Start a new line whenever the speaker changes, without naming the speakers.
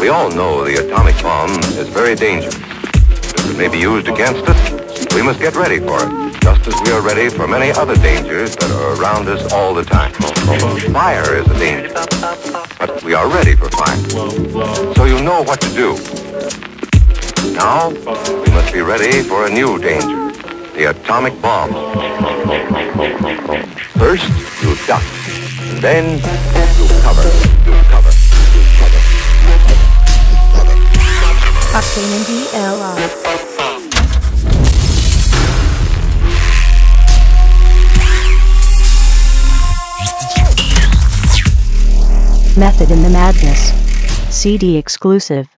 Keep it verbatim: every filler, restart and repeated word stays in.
We all know the atomic bomb is very dangerous. If it may be used against us, we must get ready for it, just as we are ready for many other dangers that are around us all the time. Fire is a danger, but we are ready for fire. So you know what to do. Now, we must be ready for a new danger, the atomic bomb. First, you duck, and then you cover, you cover, you cover.
Octane D L R.
Method in the Madness. C D exclusive.